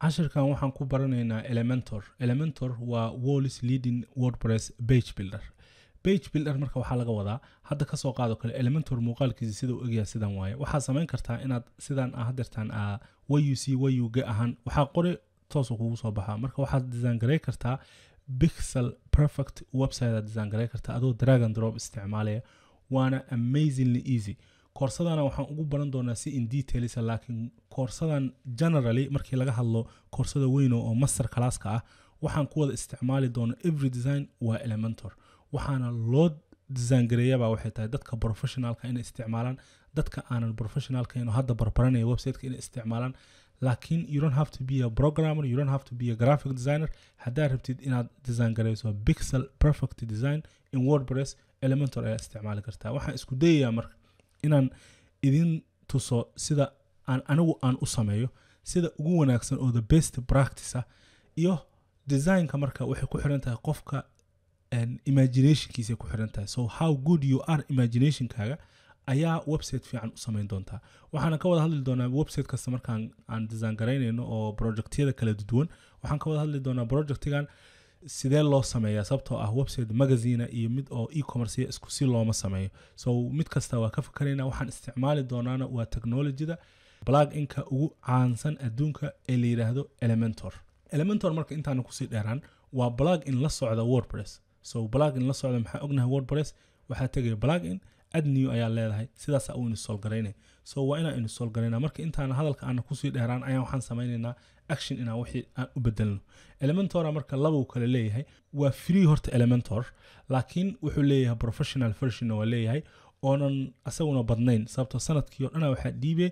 cashirkan waxaan ku baranaynaa Elementor waa World's leading WordPress page builder marka waxaa laga wadaa hadda ka soo qaado kale Elementor muuqaalkiisa sida uu egyahay sidan waaye waxaa samayn kartaa inaad sidan hadirtaan wayuga ahaan waxaa qori toos kugu soo baxaa marka waxaad design gareey kartaa pixel perfect website design gareey kartaa adoo drag and drop isticmaalaya waana amazingly easy koorsadana waxaan ugu baran doonaa si in details laakiin koorsadan generally markii laga hadlo koorsada weyn oo master class ka ah waxaan ku wada isticmaali doonaa every design waa Elementor waxaana loo design gareeyaba waxay tahay dadka professionalka inay isticmaalaan dadka aanan professionalka inuu hadda barbaranaya website-ka inay isticmaalaan laakiin you don't have to be a programmer you don't have to be a graphic designer hadaa rabtid inaad design gareyso pixel perfect design in WordPress Elementor ayaa isticmaali kartaa waxaan isku dayayaa marka inaan idin tuso sida aan u sameeyo sida ugu wanaagsan oo the best practice iyo design-ka marka waxay ku xiran tahay qofka imaginationkiisa ku xiran tahay so how good you are imagination-kaaga ayaa website fiican u sameyn doontaa waxaan ka wada hadli doonaa website kasta markaan aan design gareynayno oo projectyada kala duwan waxaan ka wada hadli doonaa projectigan sidee loo sameeyaa sababtoo ah website magazine iyo mid oo e-commerce isku si looma sameeyo so mid kasta waa ka fikirayna waxaan isticmaali doonaana waa technology-da plug-in-ka ugu caansan adduunka ee la yiraahdo Elementor marka intaan ku sii dheeraan waa plug-in la socda WordPress so plug-in la socda maxaa ognahay WordPress waxaa tagay plug-in add new ayaa leedahay sidaas uu install gareynay so waa inaan install gareynaa marka intaan hadalka aan ku sii dheeraan ayaan waxaan sameynaynaa action inaan wixii aan u bedelno Elementor marka laba uu kala leeyahay waa free horta Elementor laakiin wuxuu leeyahay professional version waa leeyahay oonan asaguna badnayn sababtoo sanadkii oo dhan waxa dhiibay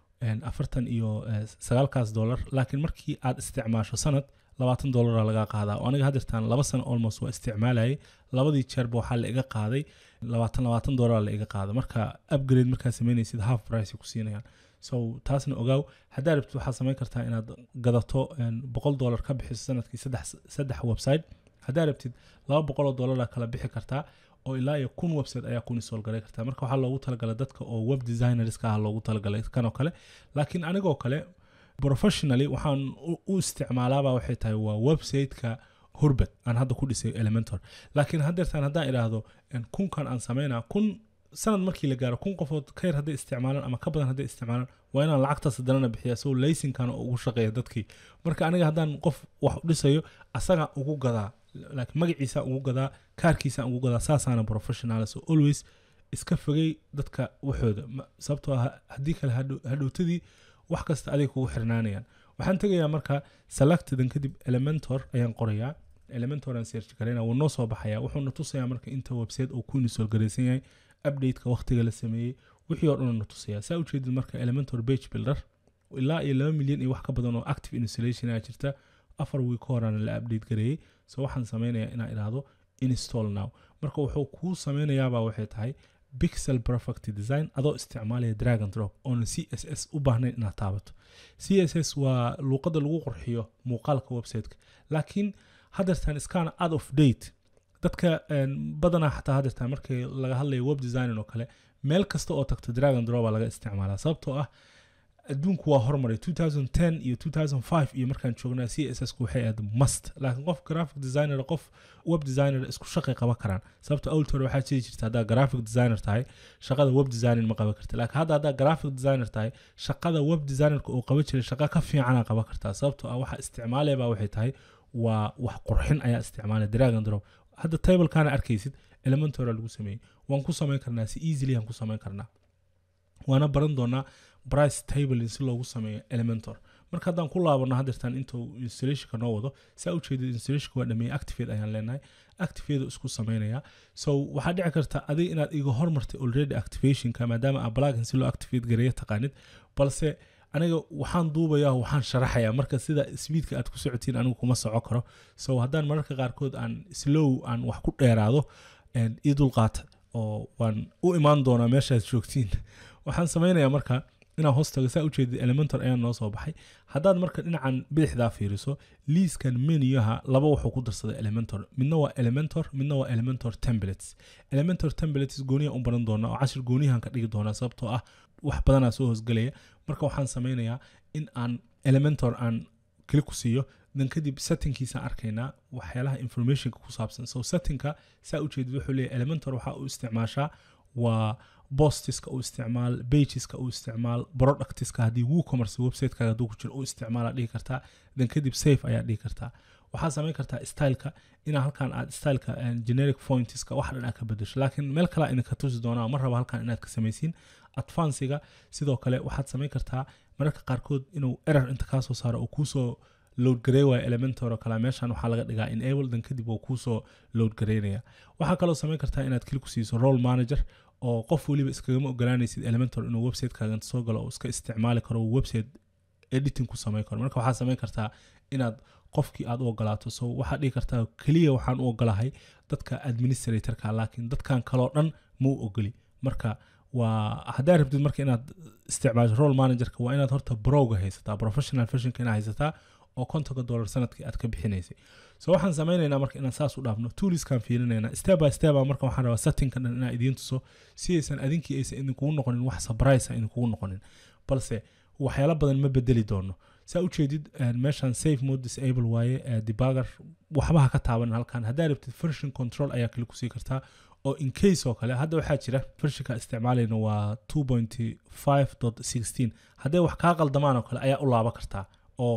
$49 laakiin markii aad isticmaasho sanad $20 laga qaadaa oo aniga hadirtaan 2 sano almost waa isticmaalayay labadii jeerba waxa la iga qaaday $20 la iga qaaday marka upgrade marka sameynaysid half price ku siinayaan so taasna ogaaw hadaa rabtid waxa sameyn kartaa inaad gadato $100 ka bixiso sanadkii saddex website hadaa rabtid $200 kala bixi kartaa oo ilaa iyo 1000 website ayaa ku install gareey kartaa marka waxa loogu talagalay dadka oo web designers ka loogu talagalay kan oo kale laakiin anigoo kale professionally waxaan u isticmaalaaba waxay tahay waa website-ka Hurbet aan hadda ku dhisay Elementor laakiin haddaan iraahdo kunkan aan sameynaa kun sanad markii la gaaro kun qofood ka yar haday isticmaalaan ama ka badan haday isticmaalaan waa inaan lacagtaas dadana bixiyaa soo laysinkan ugu shaqeeya dadkii marka aniga haddaan qof wax u dhisayo asaga ugu gadaa laakiin magaciisa ugu gadaa kaarkiisa ugu gadaa saasaana professional so always iska fogay dadka waxooda sababtoo haddii kale hadhowtadii wax kasta adiga kugu xirnaanayaan waxaan tagayaa marka selectdan kadib Elementor ayaan qorayaa Elementor aan search gareynaa wuu noo soo baxayaa wuxuuna tusayaa marka inta website uu ku install gareysan yahay update-ka waqtiga la sameeyay wixii oo dhan tusayaa saa u jeedid marka Elementor page builder ilaa 2 milyan iyo wax ka badan oo active installation ah jirta 4 week horana la update gareeyay so waxaan sameynayaa inaan iraahdo install now marka wuxuu ku sameynayaa waxay tahay pixel perfect design adoo isticmaalaya drag and drop on CSS u baahnayn inaad taabato CSS waa luqadda lagu qurxiyo muuqaalka website-ka laakiin hadirtaan iskaana out of date dadka badana xataa hadirtaan markii laga hadlayo web design oo kale meel kasta oo tagto drag and drop laga isticmaalaa sababtoo ah adduunku waa hormaray 2010 iyo 2005 iyo markaan joognaa CSS ku waxay aad must laakiin qof graphic designer qof web designer isku shaqo qaban karaan sababtoo author waxa jirta hadaa graphic designer tahay shaqada web designer ma qaban kartaa laakiin hadaa graphic designer tahay shaqada web designer oo qaban jiray shaqo ka fiican aan qaban kartaa sababtoo ah waxa isticmaalaya waxay tahay waa wax qurxin ayaa isticmaalay drag and drop hadda table kana arkaysid Elementor lagu sameeyay waan ku sameyn karnaa si easily aan ku sameyn karnaa waana baran doonaa price table si loogu sameeyo Elementor marka hadaan ku laabano hadirtaan inta installation-ka noo wado saa u jeedid installation-ka waa dhameeyay activate ayaan leenahay activate isku sameynaya so waxa dhici karta adiga inaad iga hormartay already activation-ka maadaama aad plugin si loo activate gareeyo taqaanid balse aniga waxaan duubayaa waxaan sharaxayaa marka sida speedka aad ku socotiin anigu kuma soco karo so hadaan mararka qaarkood aan slow aan wax ku dheeraado idul qaata oo waan u imaan doonaa meeshaad joogtiin waxaan sameynayaa marka inaan hoostaga saa u jeedid Elementor ayaan noo soo baxay haddaad marka dhinacan bidixda fiiriso liiskan menu-ha laba wuxuu ku darsaday Elementor midna waa Elementor templates gooniya u baran doona oo cashir gooniyahan ka dhigi doona sababtoo ah wax badan soo hoosgalaya marka waxaan sameynayaa in aan Elementor aan click ku siiyo dan kadib settingkiisa arkaynaa waxyaalaha informationka ku saabsan so settingka saa u jeedid wuxuu leeyahay Elementor waxa uu isticmaashaa waa postiska uu isticmaal pageska uu isticmaal productiska hadii WooCommerce website-kaaga haduu ku jiro uu isticmaala dhigi kartaa dan kadib save ayaa dhigi kartaa waxaa samayn kartaa styleka ina halkan aad styleka generic fontska wax dhan ka bedesho laakiin meel kale in ka tusi doonaa mar raba halkan inaad ka samaysiin advancega sidoo kale waxaad samayn kartaa mararka qaarkood inuu error inta ka soo saaro oo ku soo load gareeyo Elementor oo kala meeshan waxa laga dhigaa enable dan kadib uu ku soo load gareynaya waxa kale oo samayn kartaa inaad click ku siiso role manager oo qof waliba iskaga ogolaanaysid Elementor inuu website-kaaga soo galo oo iska isticmaali karo website editing ku sameyn karo marka waxa samayn kartaa inaad qofkii aad u ogolaato so waxa dhigi kartaa kaliya waxaan u ogolahay dadka administrator-ka laakiin dadkan kale oo dhan ma u ogoli marka waa hadaa rabtid marka inaad isticmaasho role manager-ka waa inaad horta broga haysataa professional version-ka inaad haysataa oo $50 sanadkii aad ka bixinaysay so waxaan sameynaynaa marka inaan saas u dhaafno tools-kan fiirinayna step by step marka waxaan rabaa setting-ka dhan inaan idiin tuso si aysan adinkii aysan idinkugu noqonin wax surprise ah idinkugu noqonin balse waxyaalo badan ma bedeli doono saa u jeedid meeshan save mode disable waaye debugger waxba ha ka taaban halkan hadaa rabtid version control ayaa kali ku sii kartaa oo in case oo kale hadda waxaa jira versionka isticmaalayna waa 2.5.16 haday wax ka qaldamaan oo kale ayaa u laaba kartaa oo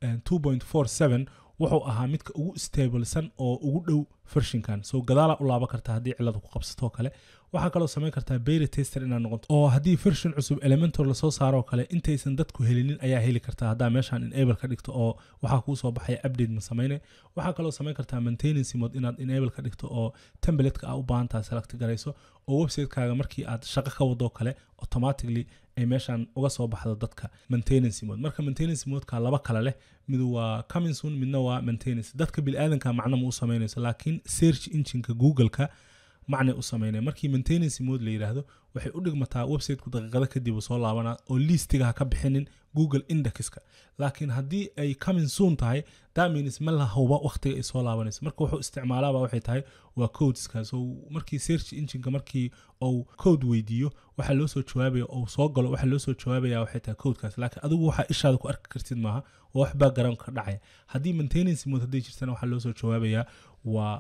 2.47 wuxuu ahaa midka ugu stablesan oo ugu dhow versionkan so gadaala u laaba kartaa hadii cilad ku qabsato kale waxa kale oo sameyn kartaa beta tester inaad noqoto oo hadii version cusub Elementor la soo saaro kale intaysan dadku helinin ayaa heli kartaa hadaa meeshan enable ka dhigto oo waxa ku soo baxay update ma sameeyay waxa kale oo sameyn kartaa maintenance mode inaad enable ka dhigto oo template-ka aad u baahan tahay select gareyso oo website-kaaga markii aad shaqo ka wado kale automatically ay meeshan uga soo baxdo dadka maintenance mode marka maintenance mode-ka laba kala leh mid waa coming soon midna waa maintenance dadka bil aadanka macna ma u sameynayso laakiin search engine-ka Google-ka macna u sameynay markii maintenance mode la yiraahdo waxay u dhigmataa website-ku daqiiqada kadib soo laabana oo listiga ka bixinin Google Index-ka laakiin hadii ay coming soon tahay that means ma la hubo waqtiga ay soo laabanayso marka wuxuu isticmaalaa waxay tahay waa codeska so markii search engine-ka markii oo code weydiiyo waxa loo soo jawaabaya oo soo galo waxa loo soo jawaabaya waxay tahay codekaas laakiin adigu waxa ishaada ku arki kartid maaha oo wax background ka dhacay hadii maintenance mode hadii jirtana waxa loo soo jawaabaya waa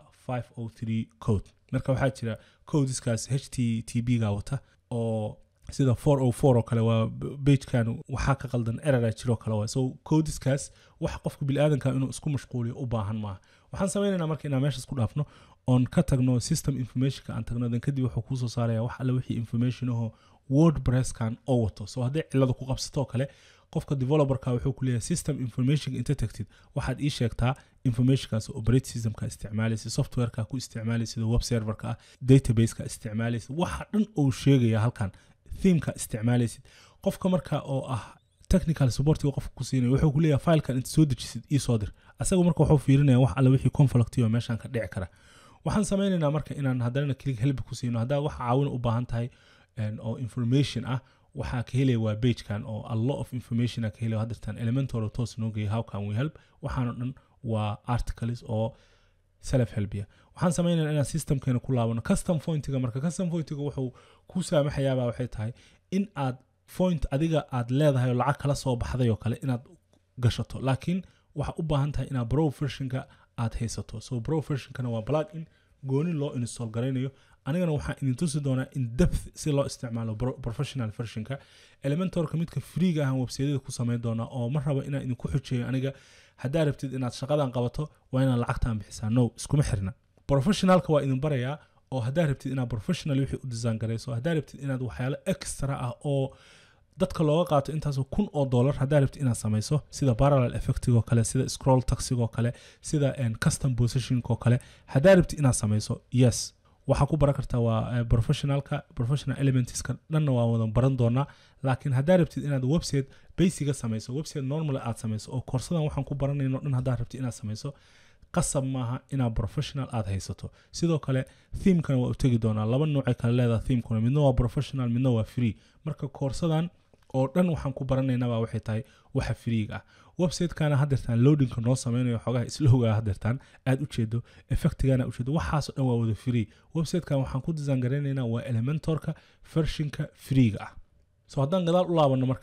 503 code marka waxaa jira codeskaas HTTP-ga wata oo sida 404 oo kale waa page-kan waxa ka qaldan error jiro kale waa so codeskaas wax qofka bil aadanka inuu isku mashquuliyo u baahan ma waxaan sameynaynaa marka inaan meeshaas ku dhaafno on ka tagno system information-ka aan tagno dan kadib wuxuu ku soo saaraya wax alla wixii information oo WordPress-kan oo wato so hadii cilad ku qabsato kale qofka developer-ka wuxuu ku leeyahay system information inta tagtid waxaad ii sheegtaa information-kaas operating system-ka isticmaalaysa software-ka ku isticmaalaysa web server-ka database-ka isticmaalaysa waxa dhan oo sheegaya halkan theme-ka isticmaalaysa qofka marka oo ah technical support qofka ku siinay wuxuu ku leeyahay file-kan inta soo dejisid ii soo dir asaga marka wuxuu fiirinayaa wax alla wixii conflict iyo meeshan ka dhici kara waxaan sameynaynaa marka inaan hadana click help ku siino hadaa wax caawin u baahan tahay oo information ah waxa ka helay waa page-kan oo a lot of information ka helay hadirtan Elementor oo toos noo geeyay how can we help waxaan dhan waa articles oo self help ya waxaan sameynaynaa inaan system-keena ku laabano custom font-iga marka custom font-iga wuxuu ku saamaxayaa waxay tahay in aad font adiga aad leedahay oo lacag kala soo baxday oo kale inaad gashato laakiin waxa u baahan tahay inaad pro version-ka aad haysato so pro version-kana waa plugin gooni loo install gareynayo anigana waxaan idin tusi doonaa in depth si loo isticmaalo professional version-ka Elementor-ka midka free-ga ah website-yada ku sameyn doona oo mar raba inaan idin ku xujeeyo aniga hadaa rabtid inaad shaqadan qabato waa inaad lacagtaan bixisaa no iskuma xirna professional-ka waa idin barayaa oo hadaa rabtid inaad professional wixii u design gareyso hadaa rabtid inaad waxyaalo extra ah oo dadka looga qaato intaas $1,000 hadaa rabtid inaad sameyso sida parallel effect-igo kale sida scroll text-igo kale sida custom position-ko kale hadaa rabtid inaad sameyso yes waxa ku baran kartaa waa professional elements-ka dhanna waa wada baran doonaa laakiin hadaa rabtid inaad website basic sameyso website normal aad sameyso oo koorsadan waxaan ku baranayno dhan hadaa rabtid inaad sameyso qasab maaha inaad professional aad haysato sidoo kale theme-kana waa u tagi doonaa laba nooc ay kala leedahay theme-kuna midna waa professional midna waa free marka koorsadan oo dhan waxaan ku baranaynaa waxay tahay waxa free-ga ah website-kana hadirtan loading-ka noo sameynayo xogaha isloga hadirtan aad u jeedo effect-gana u jeedo waxaas oo dhan waa wada free website-kan waxaan ku design gareynaynaa waa Elementor-ka version-ka free-ga ah so haddaan gadaal u laabano marka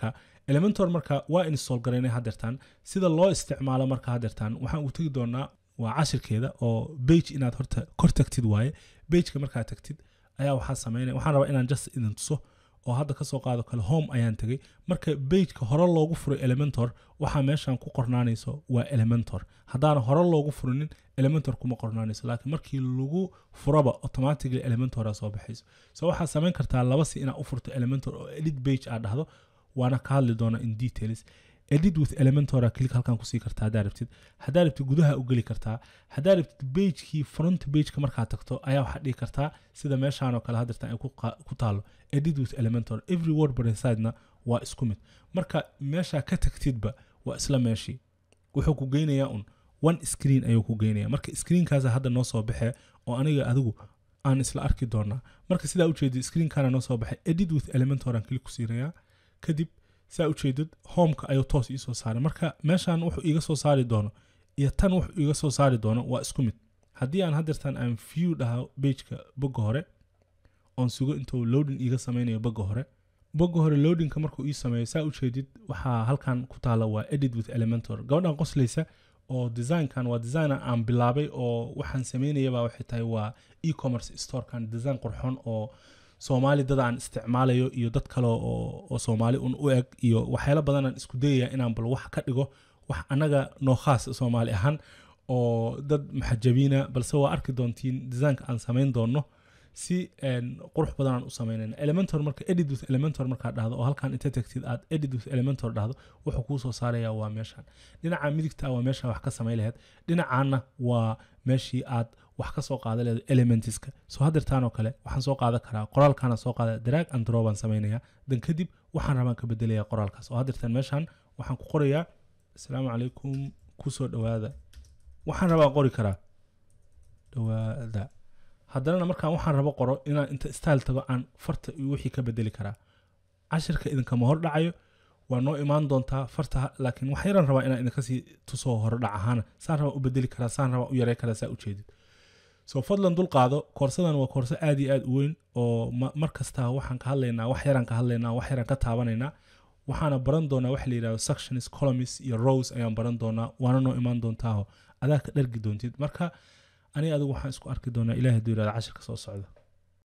Elementor marka waa install gareynay hadeertaan sida loo isticmaalo marka hadeertaan waxaan u tagi doonaa waa cashirkeeda oo page inaad horta kor tagtid waaye pageka markaa tagtid ayaa waxaa sameynaya waxaan rabaa inaan just idin tuso oo hadda ka soo qaado kale home ayaan tagay marka pageka hore loogu furay Elementor waxa meeshan ku qornaanayso waa Elementor hadaan hore loogu furinin Elementor kuma qornaanayso laakiin markii lagu furaba automatically Elementor soo baxayso soo waxa sameyn kartaa laba si inaad u furto Elementor oo edit page aad dhahdo waana ka hadli doona in details edit with Elementor click halkan ku sii kartaa hadaa rabtid gudaha u gali kartaa hadaa rabtid pagekii front pageka markaa tagto ayaa waxa dhigi kartaa sida meeshaan oo kale hadirtaan ay ku taalo edit with Elementor every word per side-na waa isku mid marka meesha ka tagtidba waa isla meeshii wuxuu ku geynayaa one screen ayuu ku geynayaa marka screenkaas hadda noo soo baxay oo aniga adigu aan isla arki doonaa marka sidaa u jeedid screenkana noo soo baxay edit with Elementor aan click ku siinayaa kadib saa u jeedid homeka ayuu toos ii soo saaray marka meeshaan wuxuu iga soo saari doono iyo tan wuxuu iga soo saari doono waa isku mid haddii aan hadeertaan aan view dhaho pageka bogga hore oon sugo intuu loading iga sameynayo bogga hore loadingka markuu ii sameeyo saa u jeedid waxaa halkan ku taala waa edit with Elementor gabadhan qoslaysa oo designkan waa design aan bilaabay oo waxaan sameynayaba waxay tahay waa e-commerce storekan design qurxoon oo Soomaali dad aan isticmaalayo iyo dad kale oo Soomaali u eg iyo waxyaalo badan aan isku dayayaa inaan bal wax ka dhigo wax anaga noo khaas Soomaali ahaan oo dad maxajabina balse waa arki doontiin design aan sameyn doono si qurux badan aan u sameynayna Elementor marka edit with Elementor marka dhahdo oo halkan inta tagtid aad edit with Elementor dhahdo wuxuu ku soo saarayaa waa meeshan dhinaca midigta waa meesha wax ka sameey lahayd dhinacaana waa meeshii aad wax ka soo qaada leedo elementiska soo hadirtaan oo kale waxaan soo qaadan karaa qoraalkana soo qaada drag and drop aan sameynaya dan kadib waxaan rabaa ka bedelayaa qoraalkaas oo hadirtaan meeshan waxaan ku qorayaa assalaamu calaykum ku soo dhawaada waxaan rabaa qori karaa dhawaada haddana markaan waxaan rabo qoro inaan inta style tago aan farta iyo wixii ka bedeli karaa cashirka idinka ma hor dhacayo waa noo imaan doontaa farta laakiin wax yaran rabaa inaan idinka sii tusoo hor dhac ahaan saan rabaa u bedeli karaa saan rabaa u yaray karaa saa u jeedid soo fadlan dul qaado koorsadan waa koorso aad iyo aad u weyn oo markasta waxaan ka hadlaynaa wax yaran ka taabanaynaa waxaana baran doonaa wax la yiraahdo sections columns iyo rows ayaan baran doonaa waana noo imaan doontaa adaa ka dhargi doontid marka aniga adigu waxaan isku arki doonaa ilaahay hadduu yiraahdo cashirka soo socda